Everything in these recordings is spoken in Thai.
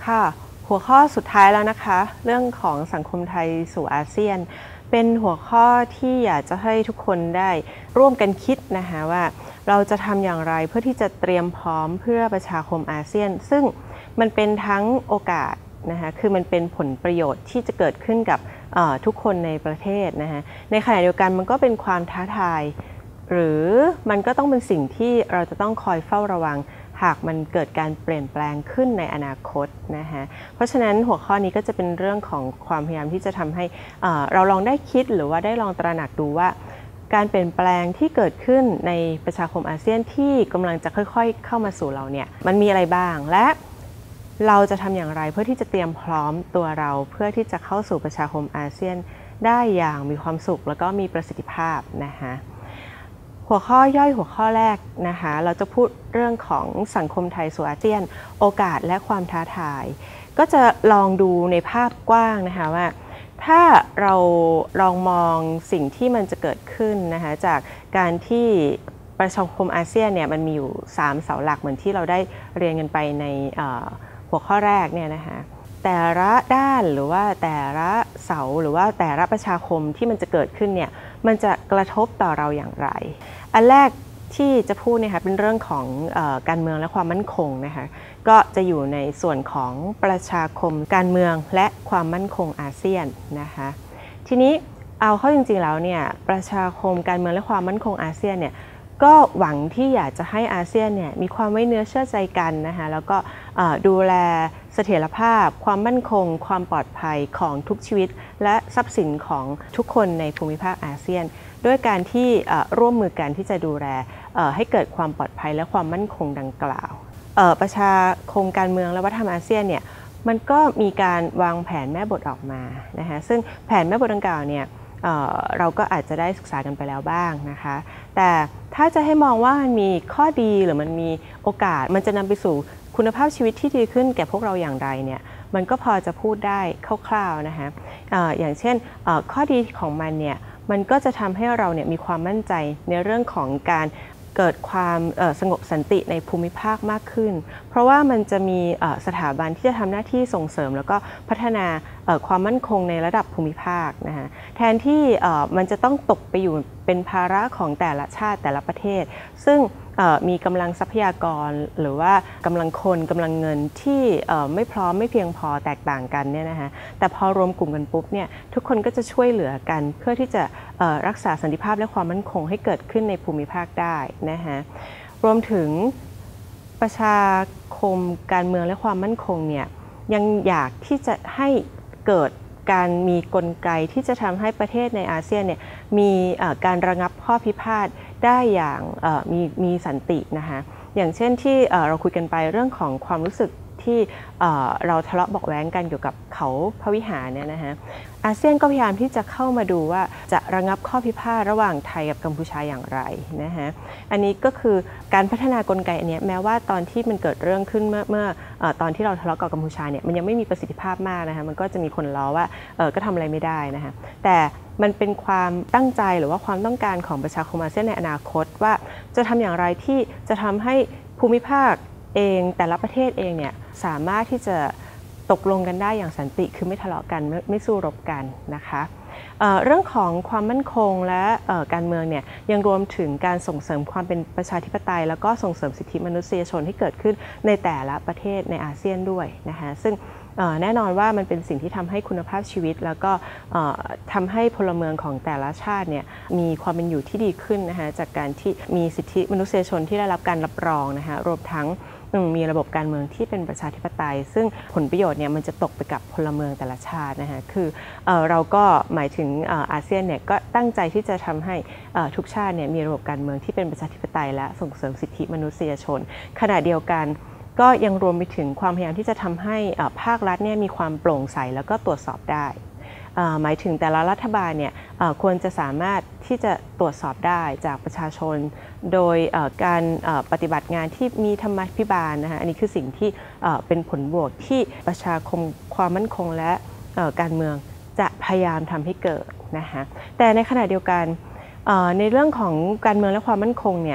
ค่ะหัวข้อสุดท้ายแล้วนะคะเรื่องของสังคมไทยสู่อาเซียนเป็นหัวข้อที่อยากจะให้ทุกคนได้ร่วมกันคิดนะคะว่าเราจะทำอย่างไรเพื่อที่จะเตรียมพร้อมเพื่อประชาคมอาเซียนซึ่งมันเป็นทั้งโอกาสนะคะคือมันเป็นผลประโยชน์ที่จะเกิดขึ้นกับทุกคนในประเทศนะคะในขณะเดียวกันมันก็เป็นความท้าทายหรือมันก็ต้องเป็นสิ่งที่เราจะต้องคอยเฝ้าระวังหากมันเกิดการเปลี่ยนแปลงขึ้นในอนาคตนะคะเพราะฉะนั้นหัวข้อนี้ก็จะเป็นเรื่องของความพยายามที่จะทำให้เราลองได้คิดหรือว่าได้ลองตระหนักดูว่าการเปลี่ยนแปลงที่เกิดขึ้นในประชาคมอาเซียนที่กำลังจะค่อยๆเข้ามาสู่เราเนี่ยมันมีอะไรบ้างและเราจะทำอย่างไรเพื่อที่จะเตรียมพร้อมตัวเราเพื่อที่จะเข้าสู่ประชาคมอาเซียนได้อย่างมีความสุขแล้วก็มีประสิทธิภาพนะคะหัวข้อย่อยหัวข้อแรกนะคะเราจะพูดเรื่องของสังคมไทยสู่อาเซียนโอกาสและความท้าทายก็จะลองดูในภาพกว้างนะคะว่าถ้าเราลองมองสิ่งที่มันจะเกิดขึ้นนะคะจากการที่ประชาคมอาเซียนเนี่ยมันมีอยู่3เสาหลักเหมือนที่เราได้เรียนกันไปในหัวข้อแรกเนี่ยนะคะแต่ละด้านหรือว่าแต่ละเสาหรือว่าแต่ละประชาคมที่มันจะเกิดขึ้นเนี่ยมันจะกระทบต่อเราอย่างไรอันแรกที่จะพูดนะคะเป็นเรื่องของการเมืองและความมั่นคงนะคะก็จะอยู่ในส่วนของประชาคมการเมืองและความมั่นคงอาเซียนนะคะทีนี้เอาเข้าจริงๆแล้วเนี่ยประชาคมการเมืองและความมั่นคงอาเซียนเนี่ยก็หวังที่อยากจะให้อาเซียนเนี่ยมีความไว้เนื้อเชื่อใจกันนะคะแล้วก็ดูแลเสถียรภาพความมั่นคงความปลอดภัยของทุกชีวิตและทรัพย์สินของทุกคนในภูมิภาคอาเซียนด้วยการที่ร่วมมือกันที่จะดูแลให้เกิดความปลอดภัยและความมั่นคงดังกล่าวประชาคมการเมืองและวัฒนธรรมอาเซียนเนี่ยมันก็มีการวางแผนแม่บทออกมานะคะซึ่งแผนแม่บทดังกล่าวเนี่ยเราก็อาจจะได้ศึกษากันไปแล้วบ้างนะคะแต่ถ้าจะให้มองว่ามันมีข้อดีหรือมันมีโอกาสมันจะนำไปสู่คุณภาพชีวิตที่ดีขึ้นแก่พวกเราอย่างไรเนี่ยมันก็พอจะพูดได้คร่าวๆนะคะอย่างเช่นข้อดีของมันเนี่ยมันก็จะทำให้เราเนี่ยมีความมั่นใจในเรื่องของการเกิดความสงบสันติในภูมิภาคมากขึ้นเพราะว่ามันจะมีสถาบันที่จะทำหน้าที่ส่งเสริมแล้วก็พัฒนาความมั่นคงในระดับภูมิภาคนะคะแทนที่มันจะต้องตกไปอยู่เป็นภาระของแต่ละชาติแต่ละประเทศซึ่งมีกำลังทรัพยากรหรือว่ากำลังคนกำลังเงินที่ไม่พร้อมไม่เพียงพอแตกต่างกันเนี่ยนะคะแต่พอรวมกลุ่มกันปุ๊บเนี่ยทุกคนก็จะช่วยเหลือกันเพื่อที่จะรักษาสันติภาพและความมั่นคงให้เกิดขึ้นในภูมิภาคได้นะคะรวมถึงประชาคมการเมืองและความมั่นคงเนี่ยยังอยากที่จะให้เกิดการมีกลไกที่จะทำให้ประเทศในอาเซียนเนี่ยมีการระงับข้อพิพาทได้อย่างมีสันตินะคะอย่างเช่นที่เราคุยกันไปเรื่องของความรู้สึกที่เราทะเลาะเบาะแว้งกันเกี่ยวกับเขาพระวิหารเนี่ยนะคะอาเซียนก็พยายามที่จะเข้ามาดูว่าจะระงับข้อพิพาทระหว่างไทยกับกัมพูชาอย่างไรนะคะอันนี้ก็คือการพัฒนากลไกอันนี้แม้ว่าตอนที่มันเกิดเรื่องขึ้นเมื่อตอนที่เราทะเลาะกับกัมพูชาเนี่ยมันยังไม่มีประสิทธิภาพมากนะคะมันก็จะมีคนล้อว่าก็ทำอะไรไม่ได้นะคะแต่มันเป็นความตั้งใจหรือว่าความต้องการของประชาคมอาเซียนในอนาคตว่าจะทำอย่างไรที่จะทำให้ภูมิภาคเองแต่ละประเทศเองเนี่ยสามารถที่จะตกลงกันได้อย่างสันติคือไม่ทะเลาะกันไม่สู้รบกันนะคะเรื่องของความมั่นคงและการเมืองเนี่ยยังรวมถึงการส่งเสริมความเป็นประชาธิปไตยแล้วก็ส่งเสริมสิทธิมนุษยชนให้เกิดขึ้นในแต่ละประเทศในอาเซียนด้วยนะคะซึ่งแน่นอนว่ามันเป็นสิ่งที่ทำให้คุณภาพชีวิตแล้วก็ทำให้พลเมืองของแต่ละชาติเนี่ยมีความเป็นอยู่ที่ดีขึ้นนะคะจากการที่มีสิทธิมนุษยชนที่ได้รับการรับรองนะคะรวมทั้งมีระบบการเมืองที่เป็นประชาธิปไตยซึ่งผลประโยชน์เนี่ยมันจะตกไปกับพลเมืองแต่ละชาตินะคะคือเราก็หมายถึงอาเซียนเนี่ยก็ตั้งใจที่จะทำให้ทุกชาติเนี่ยมีระบบการเมืองที่เป็นประชาธิปไตยและส่งเสริมสิทธิมนุษยชนขณะเดียวกันก็ยังรวมไปถึงความพยายามที่จะทำให้ภาครัฐเนี่ยมีความโปร่งใสแล้วก็ตรวจสอบได้หมายถึงแต่ละรัฐบาลเนี่ยควรจะสามารถที่จะตรวจสอบได้จากประชาชนโดยการปฏิบัติงานที่มีธรรมาภิบาลนะคะอันนี้คือสิ่งที่เป็นผลบวกที่ประชาคมความมั่นคงและการเมืองจะพยายามทำให้เกิดนะคะแต่ในขณะเดียวกันในเรื่องของการเมืองและความมั่นคงเนี่ยพ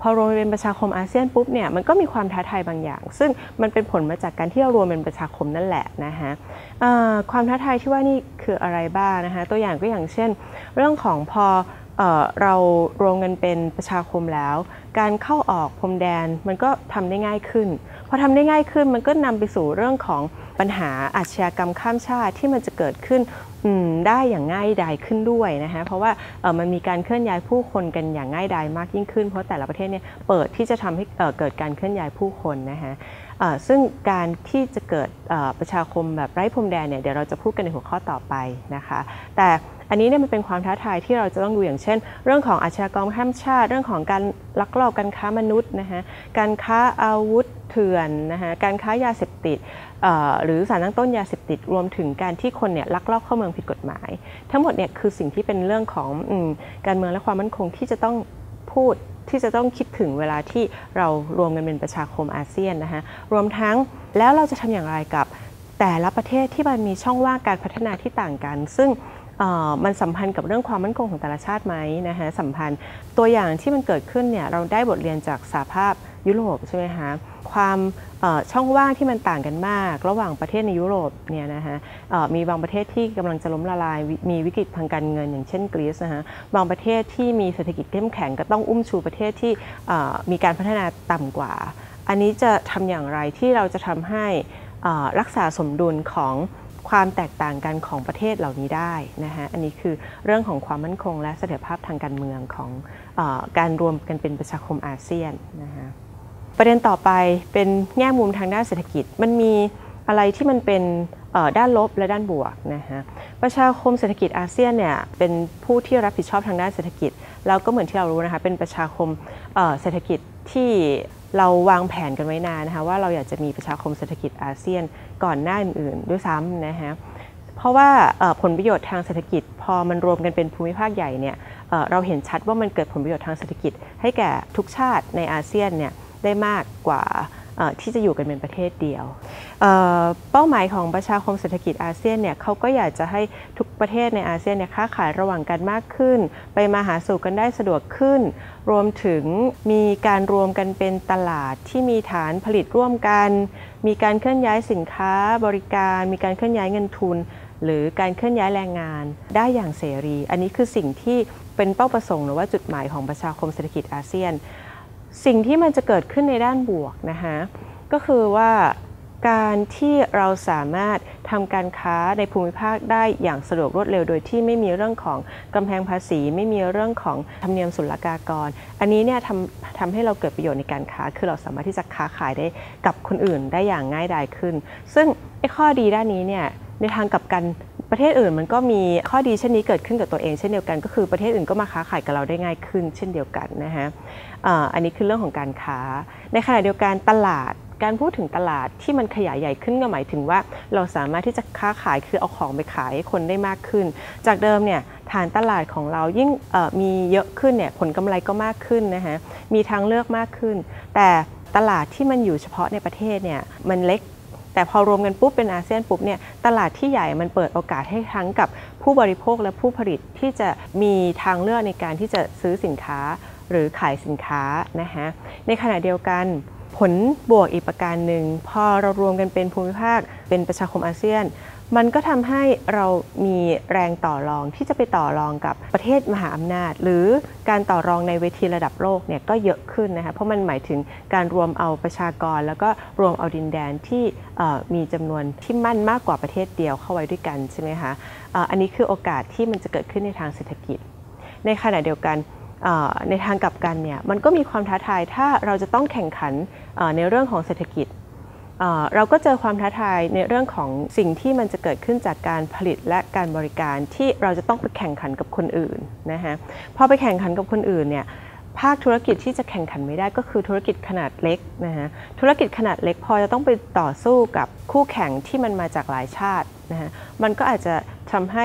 พอรวมเป็นประชาคมอาเซียนปุ๊บเนี่ยมันก็มีความท้าทายบางอย่างซึ่งมันเป็นผลมาจากการที่เรารวมเป็นประชาคมนั่นแหละนะคะความท้าทายที่ว่านี่คืออะไรบ้างนะคะตัวอย่างก็อย่างเช่นเรื่องของพอเรารวมกันเป็นประชาคมแล้วการเข้าออกพรมแดนมันก็ทำได้ง่ายขึ้นพอทำได้ง่ายขึ้นมันก็นำไปสู่เรื่องของปัญหาอาชญากรรมข้ามชาติที่มันจะเกิดขึ้นได้อย่างง่ายดายขึ้นด้วยนะคะเพราะว่ามันมีการเคลื่อนย้ายผู้คนกันอย่างง่ายดายมากยิ่งขึ้นเพราะแต่ละประเทศเนี่ยเปิดที่จะทำให้เกิดการเคลื่อนย้ายผู้คนนะคะซึ่งการที่จะเกิดประชาคมแบบไร้พรมแดนเนี่ยเดี๋ยวเราจะพูดกันในหัวข้อต่อไปนะคะแต่อันนี้เนี่ยมันเป็นความท้าทายที่เราจะต้องดูอย่างเช่นเรื่องของอาชญากรรมข้ามชาติเรื่องของการลักลอบการค้ามนุษย์นะคะการค้าอาวุธเถื่อนนะคะการค้ายาเสพติดหรือสารตั้งต้นยาเสพติดรวมถึงการที่คนเนี่ยลักลอบเข้าเมืองผิดกฎหมายทั้งหมดเนี่ยคือสิ่งที่เป็นเรื่องของการเมืองและความมั่นคงที่จะต้องพูดที่จะต้องคิดถึงเวลาที่เรารวมกันเป็นประชาคมอาเซียนนะคะรวมทั้งแล้วเราจะทำอย่างไรกับแต่ละประเทศที่มันมีช่องว่างการพัฒนาที่ต่างกันซึ่งมันสัมพันธ์กับเรื่องความมั่นคงของแต่ละชาติไหมนะคะสัมพันธ์ตัวอย่างที่มันเกิดขึ้นเนี่ยเราได้บทเรียนจากสหภาพยุโรปใช่ไหมคะความช่องว่างที่มันต่างกันมากระหว่างประเทศในยุโรปเนี่ยนะคะมีบางประเทศที่กำลังจะล้มละลายมีวิกฤตทางการเงินอย่างเช่นกรีซนะคะบางประเทศที่มีเศรษฐกิจเข้มแข็งก็ต้องอุ้มชูประเทศที่มีการพัฒนาต่ำกว่าอันนี้จะทำอย่างไรที่เราจะทำให้รักษาสมดุลของความแตกต่างกันของประเทศเหล่านี้ได้นะคะอันนี้คือเรื่องของความมั่นคงและเสถียรภาพทางการเมืองของการรวมกันเป็นประชาคมอาเซียนนะคะประเด็นต่อไปเป็นแง่มุมทางด้านเศรษฐกิจมันมีอะไรที่มันเป็นด้านลบและด้านบวกนะคะประชาคมเศรษฐกิจอาเซียนเนี่ยเป็นผู้ที่รับผิดชอบทางด้านเศรษฐกิจแล้วก็เหมือนที่เรารู้นะคะเป็นประชาคมเศรษฐกิจที่เราวางแผนกันไว้นานนะคะว่าเราอยากจะมีประชาคมเศรษฐกิจอาเซียนก่อนหน้าอื่นๆด้วยซ้ำนะคะเพราะว่าผลประโยชน์ทางเศรษฐกิจพอมันรวมกันเป็นภูมิภาคใหญ่เนี่ยเราเห็นชัดว่ามันเกิดผลประโยชน์ทางเศรษฐกิจให้แก่ทุกชาติในอาเซียนเนี่ยได้มากกว่าที่จะอยู่กันเป็นประเทศเดียวเป้าหมายของประชาคมเศรษฐกิจอาเซียนเนี่ยเขาก็อยากจะให้ทุกประเทศในอาเซียนเนี่ยค้าขายระหว่างกันมากขึ้นไปมาหาสู่กันได้สะดวกขึ้นรวมถึงมีการรวมกันเป็นตลาดที่มีฐานผลิตร่วมกันมีการเคลื่อนย้ายสินค้าบริการมีการเคลื่อนย้ายเงินทุนหรือการเคลื่อนย้ายแรงงานได้อย่างเสรีอันนี้คือสิ่งที่เป็นเป้าประสงค์หรือว่าจุดหมายของประชาคมเศรษฐกิจอาเซียนสิ่งที่มันจะเกิดขึ้นในด้านบวกนะคะก็คือว่าการที่เราสามารถทำการค้าในภูมิภาคได้อย่างสะดวกรวดเร็วโดยที่ไม่มีเรื่องของกำแพงภาษีไม่มีเรื่องของธรรมเนียมศุลกากรอันนี้เนี่ยทำให้เราเกิดประโยชน์ในการค้าคือเราสามารถที่จะค้าขายได้กับคนอื่นได้อย่างง่ายดายขึ้นซึ่งไอ้ข้อดีด้านนี้เนี่ยในทางกลับกันประเทศอื่นมันก็มีข้อดีเช่นนี้เกิดขึ้นกับตัวเองเช่นเดียวกันก็คือประเทศอื่นก็มาค้าขายกับเราได้ง่ายขึ้นเช่นเดียวกันนะฮะอันนี้คือเรื่องของการค้าในขณะเดียวกันตลาดการพูดถึงตลาดที่มันขยายใหญ่ขึ้นก็หมายถึงว่าเราสามารถที่จะค้าขายคือเอาของไปขายให้คนได้มากขึ้นจากเดิมเนี่ยฐานตลาดของเรายิ่งมีเยอะขึ้นเนี่ยผลกำไรก็มากขึ้นนะฮะมีทางเลือกมากขึ้นแต่ตลาดที่มันอยู่เฉพาะในประเทศเนี่ยมันเล็กแต่พอรวมกันปุ๊บเป็นอาเซียนปุ๊บเนี่ยตลาดที่ใหญ่มันเปิดโอกาสให้ทั้งกับผู้บริโภคและผู้ผลิตที่จะมีทางเลือกในการที่จะซื้อสินค้าหรือขายสินค้านะคะในขณะเดียวกันผลบวกอีกประการหนึ่งพอเรารวมกันเป็นภูมิภาคเป็นประชาคมอาเซียนมันก็ทำให้เรามีแรงต่อรองที่จะไปต่อรองกับประเทศมหาอำนาจหรือการต่อรองในเวทีระดับโลกเนี่ยก็เยอะขึ้นนะคะเพราะมันหมายถึงการรวมเอาประชากรแล้วก็รวมเอาดินแดนที่มีจำนวนที่มั่นมากกว่าประเทศเดียวเข้าไว้ด้วยกันใช่ไหมคะอันนี้คือโอกาสที่มันจะเกิดขึ้นในทางเศรษฐกิจในขณะเดียวกันในทางกลับกันเนี่ยมันก็มีความท้าทายถ้าเราจะต้องแข่งขันในเรื่องของเศรษฐกิจเราก็เจอความท้าทายในเรื่องของสิ่งที่มันจะเกิดขึ้นจากการผลิตและการบริการที่เราจะต้องไปแข่งขันกับคนอื่นนะคะพอไปแข่งขันกับคนอื่นเนี่ยภาคธุรกิจที่จะแข่งขันไม่ได้ก็คือธุรกิจขนาดเล็กนะคะธุรกิจขนาดเล็กพอจะต้องไปต่อสู้กับคู่แข่งที่มันมาจากหลายชาตินะคะมันก็อาจจะทำให้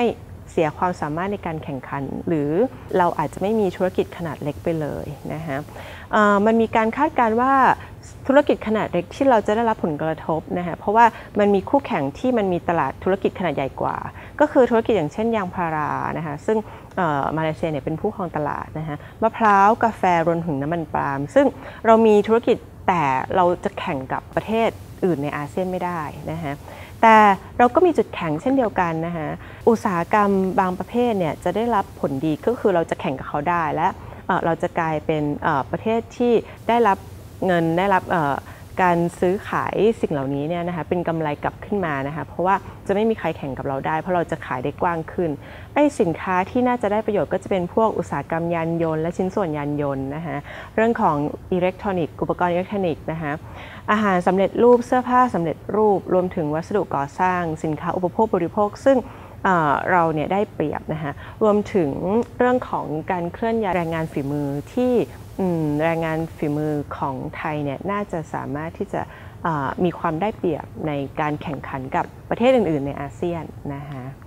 เสียความสามารถในการแข่งขันหรือเราอาจจะไม่มีธุรกิจขนาดเล็กไปเลยนะคะมันมีการคาดการณ์ว่าธุรกิจขนาดเล็กที่เราจะได้รับผลกระทบนะคะเพราะว่ามันมีคู่แข่งที่มันมีตลาดธุรกิจขนาดใหญ่กว่าก็คือธุรกิจอย่างเช่นยางพารานะคะซึ่งมาเลเซียเนี่ยเป็นผู้ครองตลาดนะคะมะพร้าวกาแฟรวมถึงน้ำมันปาล์มซึ่งเรามีธุรกิจแต่เราจะแข่งกับประเทศอื่นในอาเซียนไม่ได้นะคะแต่เราก็มีจุดแข็งเช่นเดียวกันนะคะอุตสาหกรรมบางประเภทเนี่ยจะได้รับผลดีก็คือเราจะแข่งกับเขาได้และเราจะกลายเป็นประเทศที่ได้รับเงินได้รับการซื้อขายสิ่งเหล่านี้เนี่ยนะคะเป็นกำไรกลับขึ้นมานะคะเพราะว่าจะไม่มีใครแข่งกับเราได้เพราะเราจะขายได้กว้างขึ้นสินค้าที่น่าจะได้ประโยชน์ก็จะเป็นพวกอุตสาหกรรมยานยนต์และชิ้นส่วนยานยนต์นะคะเรื่องของอิเล็กทรอนิกส์อุปกรณ์อิเล็กทรอนิกส์นะคะอาหารสำเร็จรูปเสื้อผ้าสำเร็จรูปรวมถึงวัสดุก่อสร้างสินค้าอุปโภคบริโภคซึ่งเราเนี่ยได้เปรียบนะคะรวมถึงเรื่องของการเคลื่อนย้ายแรงงานฝีมือที่แรงงานฝีมือของไทยเนี่ยน่าจะสามารถที่จะมีความได้เปรียบในการแข่งขันกับประเทศอื่นๆในอาเซียนนะคะ